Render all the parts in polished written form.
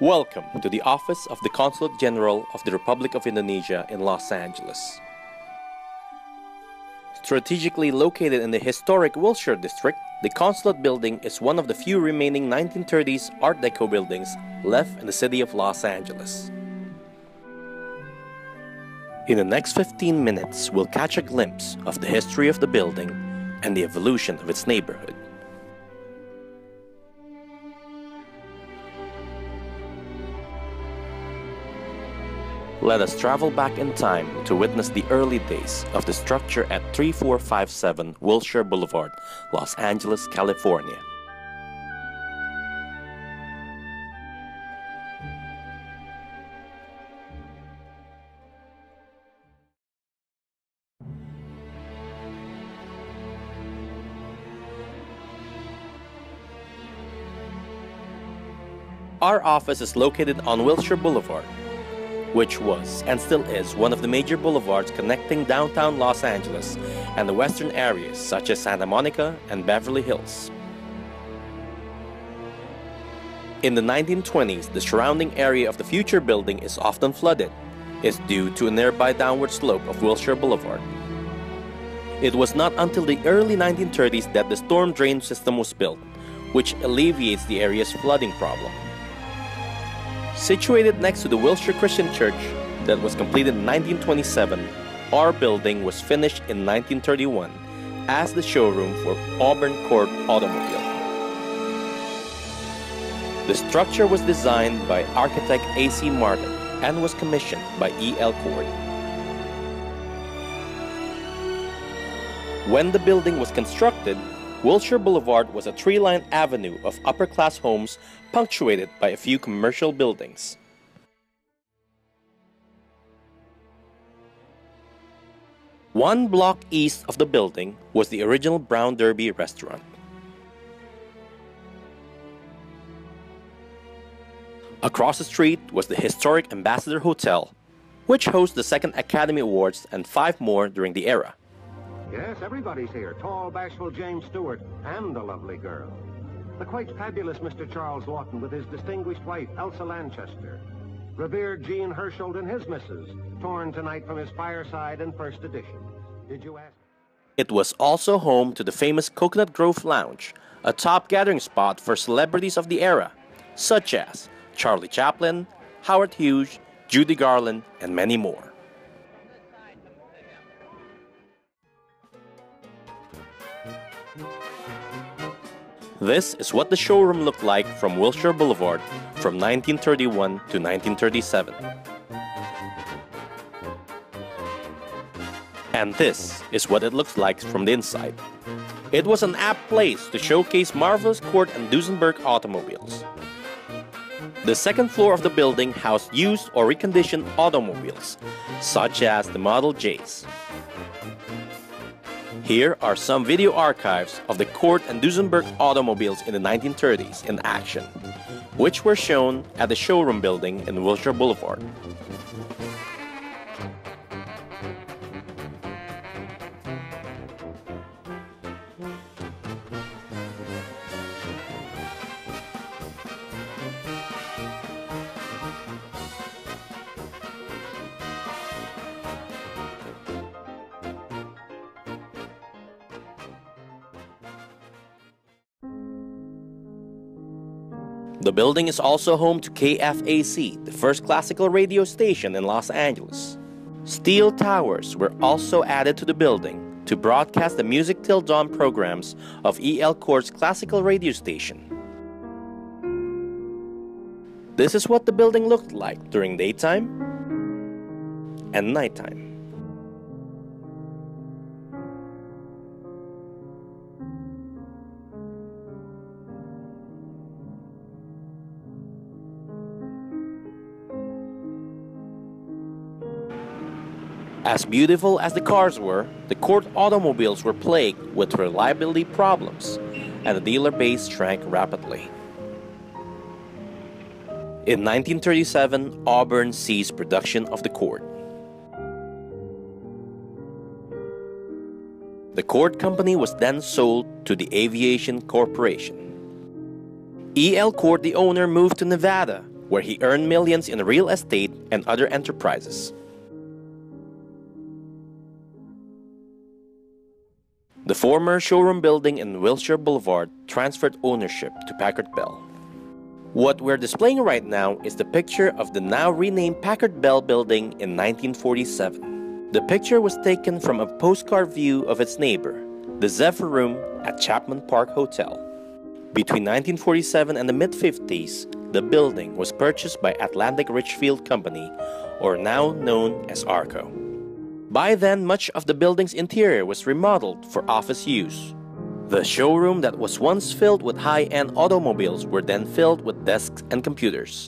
Welcome to the office of the Consulate General of the Republic of Indonesia in Los Angeles. Strategically located in the historic Wilshire district, the Consulate building is one of the few remaining 1930s Art Deco buildings left in the city of Los Angeles. In the next 15 minutes, we'll catch a glimpse of the history of the building and the evolution of its neighborhood. Let us travel back in time to witness the early days of the structure at 3457 Wilshire Boulevard, Los Angeles, California. Our office is located on Wilshire Boulevard, which was and still is one of the major boulevards connecting downtown Los Angeles and the western areas such as Santa Monica and Beverly Hills. In the 1920s, the surrounding area of the future building is often flooded. It's due to a nearby downward slope of Wilshire Boulevard. It was not until the early 1930s that the storm drain system was built, which alleviates the area's flooding problem. Situated next to the Wilshire Christian Church that was completed in 1927, our building was finished in 1931 as the showroom for Auburn Court Automobile. The structure was designed by architect A.C. Martin and was commissioned by E.L. Cord. When the building was constructed, Wilshire Boulevard was a tree-lined avenue of upper-class homes punctuated by a few commercial buildings. One block east of the building was the original Brown Derby restaurant. Across the street was the historic Ambassador Hotel, which hosts the second Academy Awards and 5 more during the era. Yes, everybody's here. Tall, bashful James Stewart and the lovely girl. The quite fabulous Mr. Charles Lawton with his distinguished wife, Elsa Lanchester. Revered Gene Hersholt and his missus, torn tonight from his fireside and first edition. Did you ask? It was also home to the famous Coconut Grove Lounge, a top gathering spot for celebrities of the era, such as Charlie Chaplin, Howard Hughes, Judy Garland, and many more. This is what the showroom looked like from Wilshire Boulevard from 1931 to 1937. And this is what it looks like from the inside. It was an apt place to showcase marvelous Cord and Duesenberg automobiles. The second floor of the building housed used or reconditioned automobiles, such as the Model J's. Here are some video archives of the Cord and Duesenberg automobiles in the 1930s in action, which were shown at the showroom building in Wilshire Boulevard. The building is also home to KFAC, the first classical radio station in Los Angeles. Steel towers were also added to the building to broadcast the Music Till Dawn programs of E.L. Cord's classical radio station. This is what the building looked like during daytime and nighttime. As beautiful as the cars were, the Cord automobiles were plagued with reliability problems, and the dealer base shrank rapidly. In 1937, Auburn ceased production of the Cord. The Cord Company was then sold to the Aviation Corporation. E.L. Cord, the owner, moved to Nevada where he earned millions in real estate and other enterprises. The former showroom building in Wilshire Boulevard transferred ownership to Packard Bell. What we're displaying right now is the picture of the now renamed Packard Bell building in 1947. The picture was taken from a postcard view of its neighbor, the Zephyr Room at Chapman Park Hotel. Between 1947 and the mid-50s, the building was purchased by Atlantic Richfield Company, or now known as Arco. By then, much of the building's interior was remodeled for office use. The showroom that was once filled with high-end automobiles were then filled with desks and computers.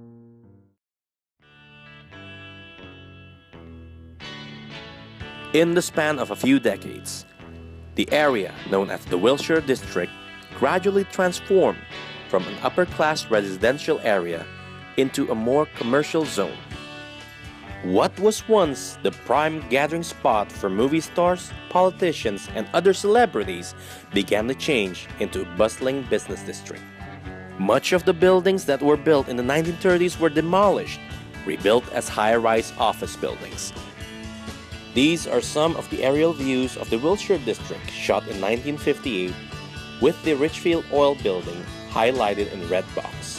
In the span of a few decades, the area known as the Wilshire District gradually transformed from an upper-class residential area into a more commercial zone. What was once the prime gathering spot for movie stars, politicians, and other celebrities began to change into a bustling business district. Much of the buildings that were built in the 1930s were demolished, rebuilt as high-rise office buildings. These are some of the aerial views of the Wilshire District shot in 1958, with the Richfield Oil Building highlighted in red box.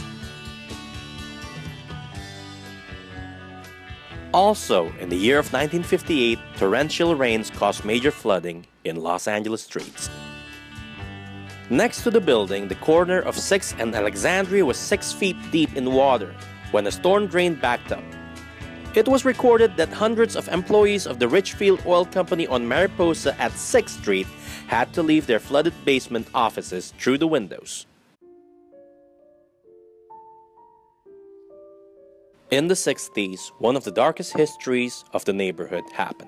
Also, in the year of 1958, torrential rains caused major flooding in Los Angeles streets. Next to the building, the corner of 6th and Alexandria was 6 feet deep in water when a storm drain backed up. It was recorded that hundreds of employees of the Richfield Oil Company on Mariposa at 6th Street had to leave their flooded basement offices through the windows. In the 60s, one of the darkest histories of the neighborhood happened.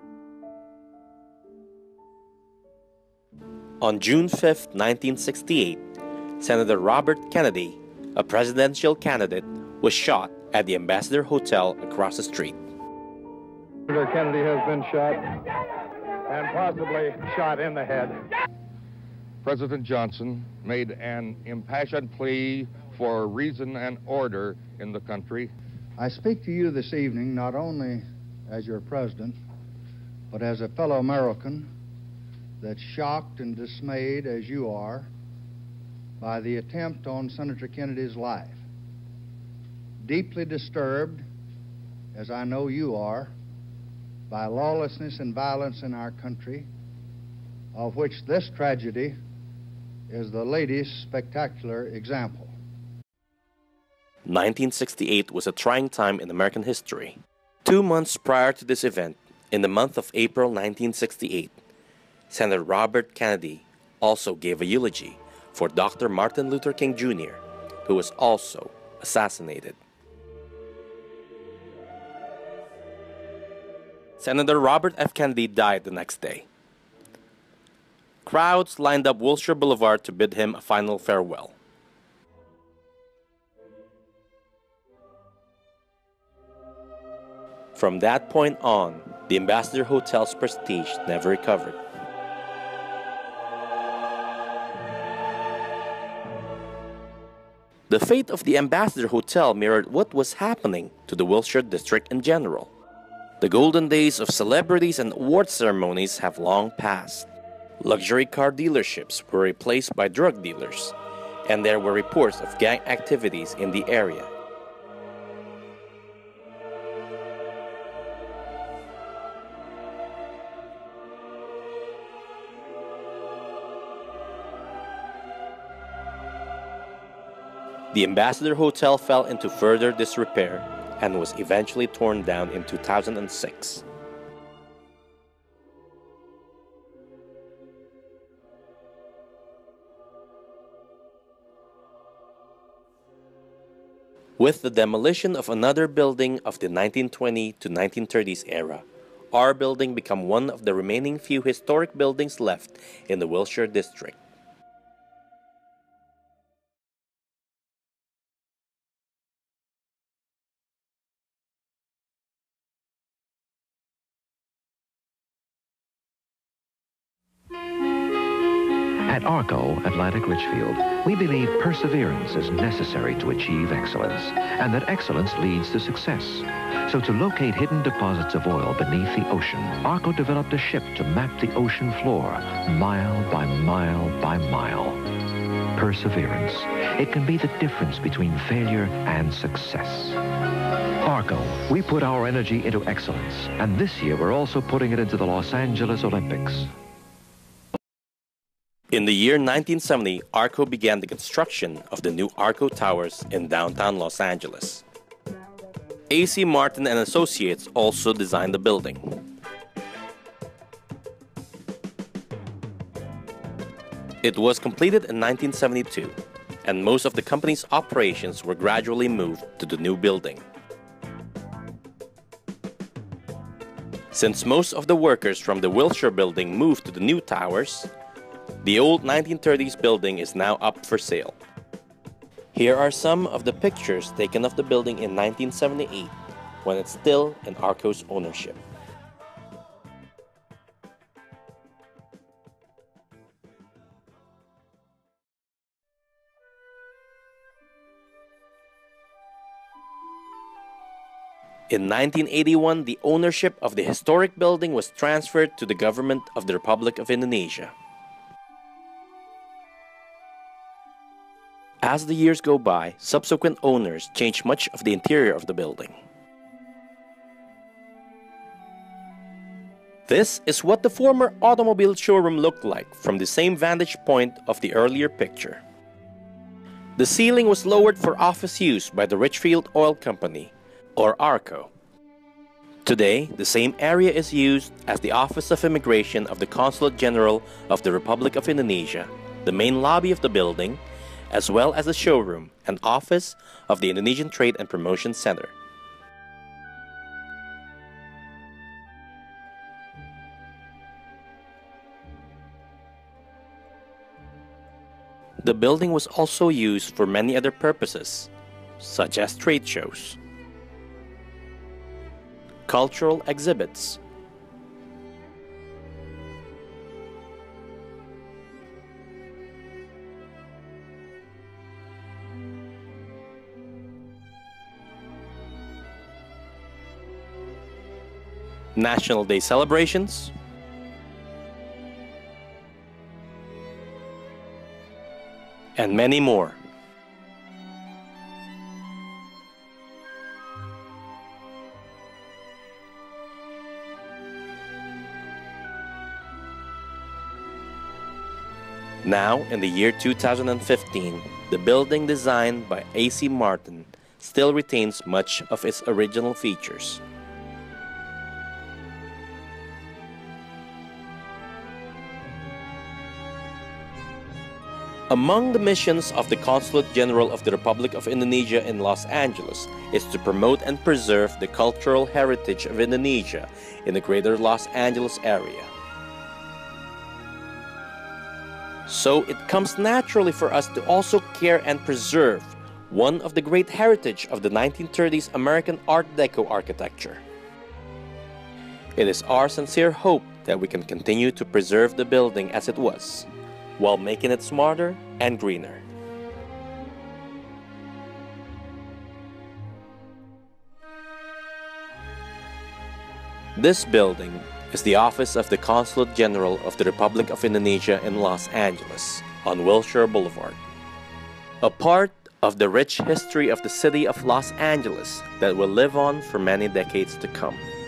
On June 5, 1968, Senator Robert Kennedy, a presidential candidate, was shot at the Ambassador Hotel across the street. Senator Kennedy has been shot and possibly shot in the head. President Johnson made an impassioned plea for reason and order in the country. I speak to you this evening not only as your president, but as a fellow American that's shocked and dismayed as you are by the attempt on Senator Kennedy's life. Deeply disturbed, as I know you are, by lawlessness and violence in our country, of which this tragedy is the latest spectacular example. 1968 was a trying time in American history. 2 months prior to this event, in the month of April 1968, Senator Robert Kennedy also gave a eulogy for Dr. Martin Luther King Jr., who was also assassinated. Senator Robert F. Kennedy died the next day. Crowds lined up Wilshire Boulevard to bid him a final farewell. From that point on, the Ambassador Hotel's prestige never recovered. The fate of the Ambassador Hotel mirrored what was happening to the Wilshire District in general. The golden days of celebrities and award ceremonies have long passed. Luxury car dealerships were replaced by drug dealers, and there were reports of gang activities in the area. The Ambassador Hotel fell into further disrepair and was eventually torn down in 2006. With the demolition of another building of the 1920 to 1930s era, our building became one of the remaining few historic buildings left in the Wilshire District. At ARCO, Atlantic Richfield, we believe perseverance is necessary to achieve excellence, and that excellence leads to success. So to locate hidden deposits of oil beneath the ocean, ARCO developed a ship to map the ocean floor, mile by mile by mile. Perseverance. It can be the difference between failure and success. ARCO, we put our energy into excellence, and this year we're also putting it into the Los Angeles Olympics. In the year 1970, ARCO began the construction of the new ARCO Towers in downtown Los Angeles. A.C. Martin and Associates also designed the building. It was completed in 1972, and most of the company's operations were gradually moved to the new building. Since most of the workers from the Wilshire building moved to the new towers, the old 1930s building is now up for sale. Here are some of the pictures taken of the building in 1978, when it's still in ARCO's ownership. In 1981, the ownership of the historic building was transferred to the government of the Republic of Indonesia. As the years go by, subsequent owners changed much of the interior of the building. This is what the former automobile showroom looked like from the same vantage point of the earlier picture. The ceiling was lowered for office use by the Richfield Oil Company, or ARCO. Today, the same area is used as the Office of Immigration of the Consulate General of the Republic of Indonesia, the main lobby of the building, as well as the showroom and office of the Indonesian Trade and Promotion Center. The building was also used for many other purposes, such as trade shows, cultural exhibits, National Day celebrations, and many more. Now, in the year 2015, the building designed by A.C. Martin still retains much of its original features. Among the missions of the Consulate General of the Republic of Indonesia in Los Angeles is to promote and preserve the cultural heritage of Indonesia in the greater Los Angeles area. So it comes naturally for us to also care and preserve one of the great heritage of the 1930s American Art Deco architecture. It is our sincere hope that we can continue to preserve the building as it was, while making it smarter and greener. This building is the office of the Consulate General of the Republic of Indonesia in Los Angeles on Wilshire Boulevard. A part of the rich history of the city of Los Angeles that will live on for many decades to come.